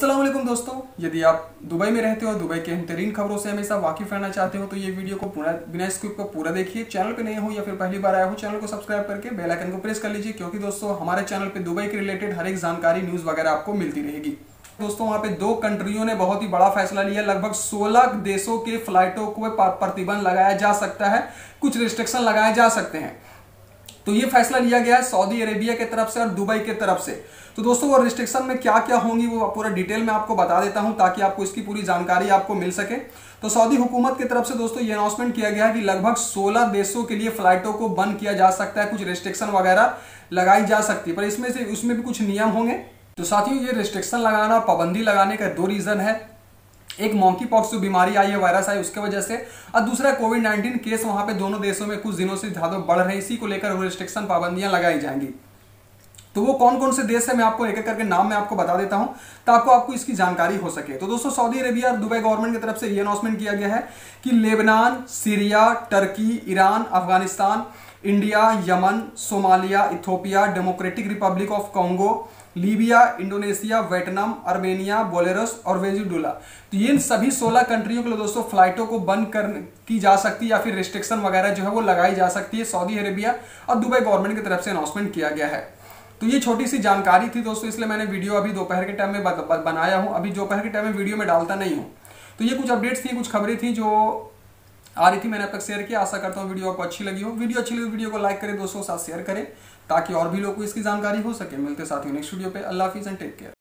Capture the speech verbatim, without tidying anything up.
अस्सलाम वालेकुम दोस्तों, यदि आप दुबई में रहते हो और दुबई के बेहतरीन खबरों से हमेशा वाकिफ रहना चाहते हो तो ये वीडियो को पूरा बिना स्किप को पूरा देखिए। चैनल पे नए हो या फिर पहली बार आए हो, चैनल को सब्सक्राइब करके बेल आइकन को प्रेस कर लीजिए, क्योंकि दोस्तों हमारे चैनल पे दुबई के रिलेटेड हर एक जानकारी न्यूज वगैरह आपको मिलती रहेगी। दोस्तों वहाँ पे दो कंट्रियों ने बहुत ही बड़ा फैसला लिया। लगभग सोलह देशों के फ्लाइटों को प्रतिबंध लगाया जा सकता है, कुछ रिस्ट्रिक्शन लगाए जा सकते हैं। तो ये फैसला लिया गया है सऊदी अरेबिया की तरफ से और दुबई की तरफ से। तो दोस्तों वो रिस्ट्रिक्शन में क्या क्या होंगी वो पूरा डिटेल में आपको बता देता हूं, ताकि आपको इसकी पूरी जानकारी आपको मिल सके। तो सऊदी हुकूमत की तरफ से दोस्तों ये अनाउंसमेंट किया गया है कि लगभग सोलह देशों के लिए फ्लाइटों को बंद किया जा सकता है, कुछ रिस्ट्रिक्शन वगैरह लगाई जा सकती है, पर इसमें से उसमें भी कुछ नियम होंगे। तो साथियों ये रिस्ट्रिक्शन लगाना, पाबंदी लगाने का दो रीजन है। एक मॉन्की पॉक्स जो बीमारी आई है, वायरस आई, उसके वजह से, और दूसरा कोविड नाइन्टीन केस वहां पे दोनों देशों में कुछ दिनों से ज्यादा बढ़ रहे हैं। इसी को लेकर रिस्ट्रिक्शन पाबंदियां लगाई जाएंगी। तो वो कौन कौन से देश है मैं आपको एक एक करके नाम मैं आपको बता देता हूं, ताकि आपको इसकी जानकारी हो सके। तो दोस्तों सऊदी अरेबिया और दुबई गवर्नमेंट की तरफ से ये अनाउंसमेंट किया गया है कि Lebanon, Syria, Turkey, Iran, Afghanistan, India, Yemen, Somalia, Ethiopia, Democratic Republic of Congo, Libya, Indonesia, Vietnam, Armenia, Belarus और वेनेजुएला, तो ये सभी सोलह कंट्रियों के लिए दोस्तों फ्लाइटों को बंद कर की जा सकती है या फिर रिस्ट्रिक्शन वगैरह जो है वो लगाई जा सकती है। सऊदी अरेबिया और दुबई गवर्नमेंट की तरफ से अनाउंसमेंट किया गया है। तो ये छोटी सी जानकारी थी दोस्तों, इसलिए मैंने वीडियो अभी दोपहर के टाइम में बनाया हूं। अभी दोपहर के टाइम में वीडियो में डालता नहीं हूं। तो ये कुछ अपडेट्स थी, कुछ खबरें थी जो आ रही थी, मैंने अब तक शेयर किया। आशा करता हूँ वीडियो आपको अच्छी लगी हो। वीडियो अच्छी लगी वीडियो को लाइक करें, दोस्तों के साथ शेयर करें, ताकि और भी लोगों को इसकी जानकारी हो सके। मिलते साथियों नेक्स्ट वीडियो पे। अल्लाह हाफिज़ एंड टेक केयर।